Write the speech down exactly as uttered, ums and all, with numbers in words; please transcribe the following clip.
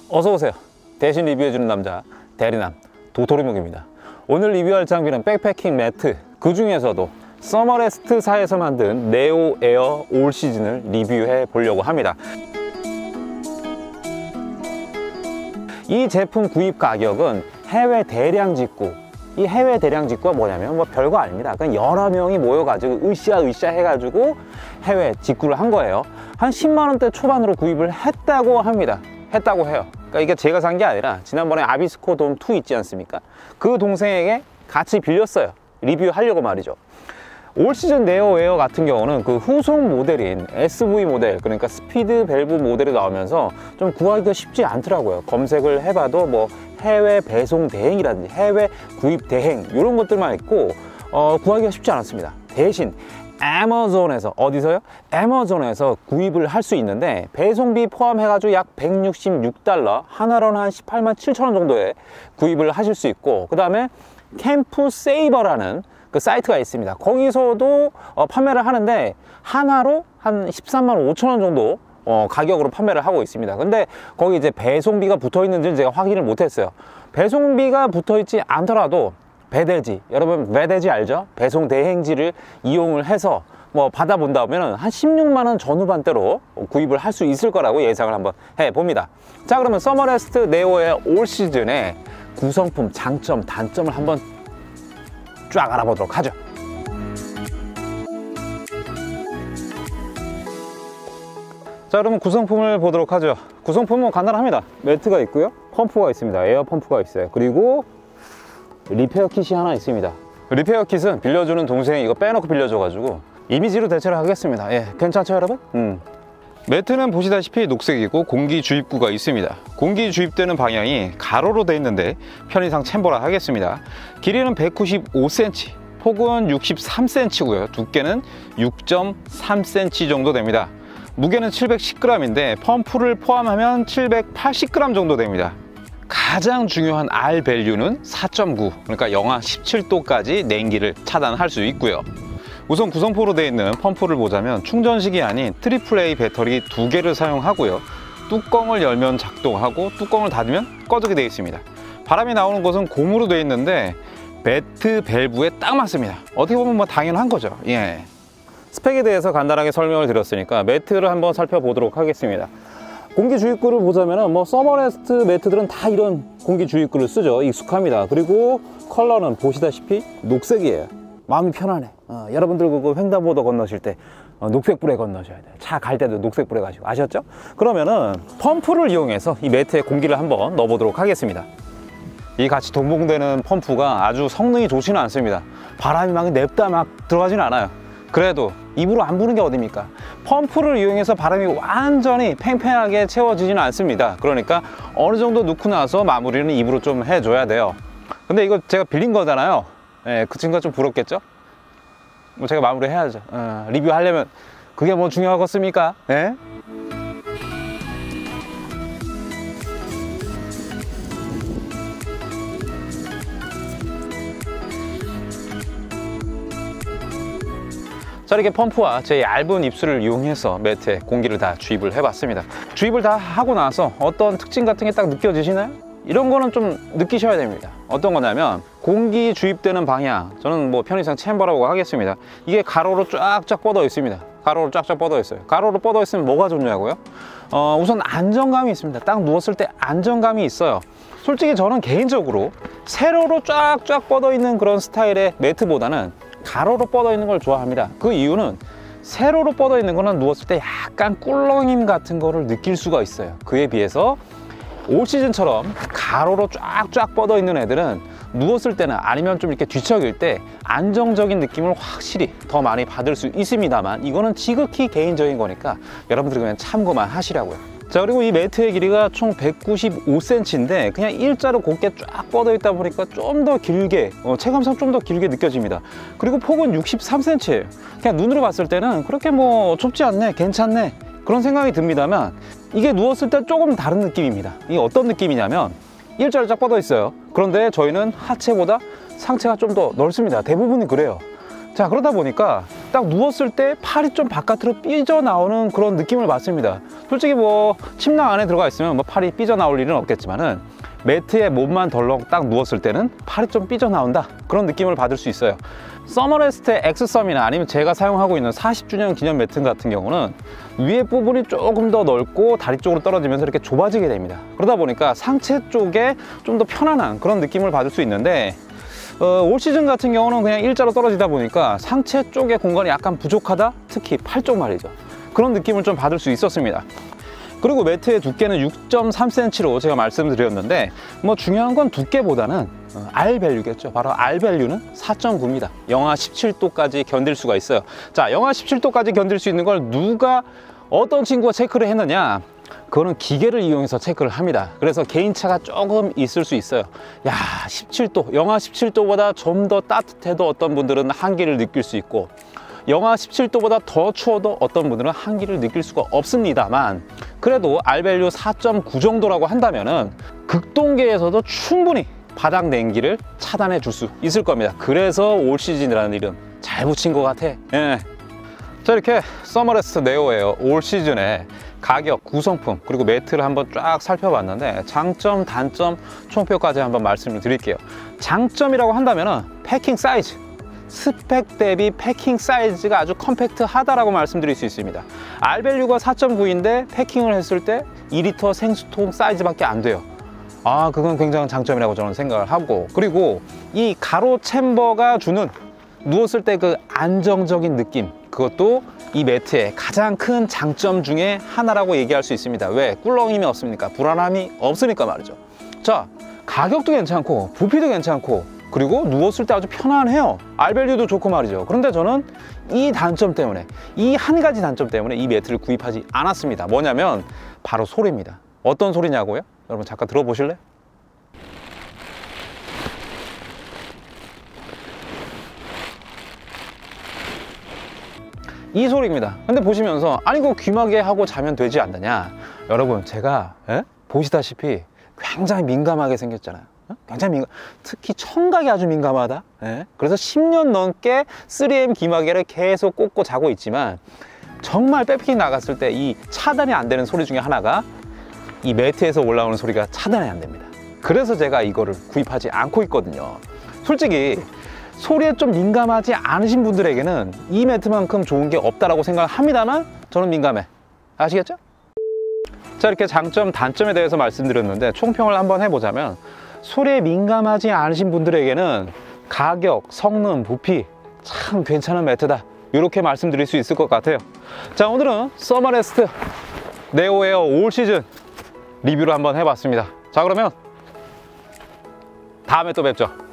어서오세요. 대신 리뷰해주는 남자 대리남 도토리묵입니다. 오늘 리뷰할 장비는 백패킹 매트, 그 중에서도 서머레스트사에서 만든 네오 에어 올 시즌을 리뷰해 보려고 합니다. 이 제품 구입 가격은 해외 대량 직구, 이 해외 대량 직구가 뭐냐면 뭐 별거 아닙니다. 그냥 여러 명이 모여가지고 으쌰 으쌰 해가지고 해외 직구를 한 거예요. 한 십만 원대 초반으로 구입을 했다고 합니다. 했다고 해요. 그러니까 이게 제가 산 게 아니라 지난번에 아비스코 돔 투 있지 않습니까? 그 동생에게 같이 빌렸어요. 리뷰하려고 말이죠. 올 시즌 네오 에어 같은 경우는 그 후속 모델인 에스브이 모델, 그러니까 스피드 밸브 모델이 나오면서 좀 구하기가 쉽지 않더라고요. 검색을 해봐도 뭐 해외 배송 대행이라든지 해외 구입 대행 이런 것들만 있고 어, 구하기가 쉽지 않았습니다. 대신 애마존에서, 어디서요? 애마존에서 구입을 할 수 있는데 배송비 포함해가지고 약 백육십육 달러, 하나로는 한 십팔만 칠천 원 정도에 구입을 하실 수 있고, 그 다음에 캠프세이버라는 그 사이트가 있습니다. 거기서도 어, 판매를 하는데 하나로 한 십삼만 오천 원 정도 어, 가격으로 판매를 하고 있습니다. 근데 거기 이제 배송비가 붙어 있는지는 제가 확인을 못했어요. 배송비가 붙어 있지 않더라도 배대지, 여러분 배대지 알죠? 배송 대행지를 이용을 해서 뭐 받아본다면 한 십육만 원 전후반대로 구입을 할 수 있을 거라고 예상을 한번 해봅니다. 자, 그러면 서머레스트 네오의 올 시즌의 구성품, 장점, 단점을 한번 쫙 알아보도록 하죠. 자, 그러면 구성품을 보도록 하죠. 구성품은 간단합니다. 매트가 있고요, 펌프가 있습니다. 에어 펌프가 있어요. 그리고 리페어 킷이 하나 있습니다. 리페어 킷은 빌려주는 동생이 이거 빼놓고 빌려줘가지고 이미지로 대체를 하겠습니다. 예, 괜찮죠 여러분? 음. 매트는 보시다시피 녹색이고 공기 주입구가 있습니다. 공기 주입되는 방향이 가로로 되어 있는데 편의상 챔버라 하겠습니다. 길이는 백구십오 센티미터, 폭은 육십삼 센티미터고요. 두께는 육 점 삼 센티미터 정도 됩니다. 무게는 칠백십 그램인데 펌프를 포함하면 칠백팔십 그램 정도 됩니다. 가장 중요한 알 밸류는 사 점 구, 그러니까 영하 십칠 도까지 냉기를 차단할 수 있고요. 우선 구성포로 되어 있는 펌프를 보자면 충전식이 아닌 트리플 에이 배터리 두 개를 사용하고요. 뚜껑을 열면 작동하고 뚜껑을 닫으면 꺼지게 되어 있습니다. 바람이 나오는 곳은 고무로 되어 있는데 매트 밸브에 딱 맞습니다. 어떻게 보면 뭐 당연한 거죠. 예. 스펙에 대해서 간단하게 설명을 드렸으니까 매트를 한번 살펴보도록 하겠습니다. 공기 주입구를 보자면 뭐 서머레스트 매트들은 다 이런 공기 주입구를 쓰죠. 익숙합니다. 그리고 컬러는 보시다시피 녹색이에요. 마음이 편하네. 어, 여러분들 그거 횡단보도 건너실 때 어, 녹색불에 건너셔야 돼요. 차 갈 때도 녹색불에 가시고, 아셨죠? 그러면은 펌프를 이용해서 이 매트에 공기를 한번 넣어보도록 하겠습니다. 이 같이 동봉되는 펌프가 아주 성능이 좋지는 않습니다. 바람이 막 냅다 막 들어가지는 않아요. 그래도 입으로 안 부는 게 어딥니까? 펌프를 이용해서 바람이 완전히 팽팽하게 채워지지는 않습니다. 그러니까 어느 정도 넣고 나서 마무리는 입으로 좀 해줘야 돼요. 근데 이거 제가 빌린 거잖아요. 예, 그 친구가 좀 부럽겠죠? 뭐 제가 마무리 해야죠. 어, 리뷰하려면 그게 뭐 중요하겠습니까? 예? 자, 이렇게 펌프와 제 얇은 입술을 이용해서 매트에 공기를 다 주입을 해봤습니다. 주입을 다 하고 나서 어떤 특징 같은 게 딱 느껴지시나요? 이런 거는 좀 느끼셔야 됩니다. 어떤 거냐면 공기 주입되는 방향, 저는 뭐 편의상 챔버라고 하겠습니다. 이게 가로로 쫙쫙 뻗어 있습니다. 가로로 쫙쫙 뻗어 있어요. 가로로 뻗어 있으면 뭐가 좋냐고요? 어, 우선 안정감이 있습니다. 딱 누웠을 때 안정감이 있어요. 솔직히 저는 개인적으로 세로로 쫙쫙 뻗어 있는 그런 스타일의 매트보다는 가로로 뻗어 있는 걸 좋아합니다. 그 이유는 세로로 뻗어 있는 거는 누웠을 때 약간 꿀렁임 같은 거를 느낄 수가 있어요. 그에 비해서 올 시즌처럼 가로로 쫙쫙 뻗어 있는 애들은 누웠을 때나 아니면 좀 이렇게 뒤척일 때 안정적인 느낌을 확실히 더 많이 받을 수 있습니다만, 이거는 지극히 개인적인 거니까 여러분들이 그냥 참고만 하시라고요. 자, 그리고 이 매트의 길이가 총 백구십오 센티미터인데 그냥 일자로 곱게 쫙 뻗어 있다 보니까 좀 더 길게, 어, 체감상 좀 더 길게 느껴집니다. 그리고 폭은 육십삼 센티미터예요. 그냥 눈으로 봤을 때는 그렇게 뭐 좁지 않네, 괜찮네, 그런 생각이 듭니다만 이게 누웠을 때 조금 다른 느낌입니다. 이게 어떤 느낌이냐면 일자로 쫙 뻗어 있어요. 그런데 저희는 하체보다 상체가 좀 더 넓습니다. 대부분이 그래요. 자, 그러다 보니까 딱 누웠을 때 팔이 좀 바깥으로 삐져나오는 그런 느낌을 받습니다. 솔직히 뭐 침낭 안에 들어가 있으면 뭐 팔이 삐져나올 일은 없겠지만은 매트에 몸만 덜렁 딱 누웠을 때는 팔이 좀 삐져나온다, 그런 느낌을 받을 수 있어요. 서머레스트의 엑스썸이나 아니면 제가 사용하고 있는 사십 주년 기념 매트 같은 경우는 위에 부분이 조금 더 넓고 다리 쪽으로 떨어지면서 이렇게 좁아지게 됩니다. 그러다 보니까 상체 쪽에 좀 더 편안한 그런 느낌을 받을 수 있는데 어, 올 시즌 같은 경우는 그냥 일자로 떨어지다 보니까 상체 쪽에 공간이 약간 부족하다, 특히 팔 쪽 말이죠. 그런 느낌을 좀 받을 수 있었습니다. 그리고 매트의 두께는 육 점 삼 센티미터로 제가 말씀드렸는데 뭐 중요한 건 두께보다는 R 밸류겠죠. 바로 R 밸류는 사 점 구입니다. 영하 십칠 도까지 견딜 수가 있어요. 자, 영하 십칠 도까지 견딜 수 있는 걸 누가, 어떤 친구가 체크를 했느냐? 그거는 기계를 이용해서 체크를 합니다. 그래서 개인차가 조금 있을 수 있어요. 야, 십칠 도, 영하 십칠 도보다 좀 더 따뜻해도 어떤 분들은 한기를 느낄 수 있고, 영하 십칠 도보다 더 추워도 어떤 분들은 한기를 느낄 수가 없습니다만, 그래도 R 밸류 사 점 구 정도라고 한다면은 극동계에서도 충분히 바닥 냉기를 차단해 줄 수 있을 겁니다. 그래서 올 시즌이라는 이름 잘 붙인 것 같아. 예. 자, 이렇게 서머레스트 네오에어 올 시즌에 가격, 구성품, 그리고 매트를 한번 쫙 살펴봤는데 장점, 단점, 총평까지 한번 말씀을 드릴게요. 장점이라고 한다면은 패킹 사이즈, 스펙 대비 패킹 사이즈가 아주 컴팩트하다라고 말씀드릴 수 있습니다. R 밸류가 사 점 구인데 패킹을 했을 때 이 리터 생수통 사이즈밖에 안 돼요. 아, 그건 굉장한 장점이라고 저는 생각을 하고, 그리고 이 가로 챔버가 주는 누웠을 때 그 안정적인 느낌, 그것도 이 매트의 가장 큰 장점 중에 하나라고 얘기할 수 있습니다. 왜? 꿀렁임이 없습니까? 불안함이 없으니까 말이죠. 자, 가격도 괜찮고 부피도 괜찮고 그리고 누웠을 때 아주 편안해요. R 밸류도 좋고 말이죠. 그런데 저는 이 단점 때문에, 이 한 가지 단점 때문에 이 매트를 구입하지 않았습니다. 뭐냐면 바로 소리입니다. 어떤 소리냐고요? 여러분 잠깐 들어보실래요? 이 소리입니다. 근데 보시면서 아니 그거 귀마개 하고 자면 되지 않느냐? 여러분 제가 에? 보시다시피 굉장히 민감하게 생겼잖아요. 어? 굉장히 민감, 특히 청각이 아주 민감하다. 에? 그래서 십 년 넘게 쓰리 엠 귀마개를 계속 꽂고 자고 있지만 정말 백패킹 나갔을 때 이 차단이 안 되는 소리 중에 하나가 이 매트에서 올라오는 소리가 차단이 안 됩니다. 그래서 제가 이거를 구입하지 않고 있거든요. 솔직히 소리에 좀 민감하지 않으신 분들에게는 이 매트만큼 좋은 게 없다라고 생각을 합니다만 저는 민감해. 아시겠죠? 자, 이렇게 장점, 단점에 대해서 말씀드렸는데 총평을 한번 해보자면 소리에 민감하지 않으신 분들에게는 가격, 성능, 부피 참 괜찮은 매트다, 이렇게 말씀드릴 수 있을 것 같아요. 자, 오늘은 서머레스트 네오에어 올 시즌 리뷰를 한번 해봤습니다. 자, 그러면 다음에 또 뵙죠.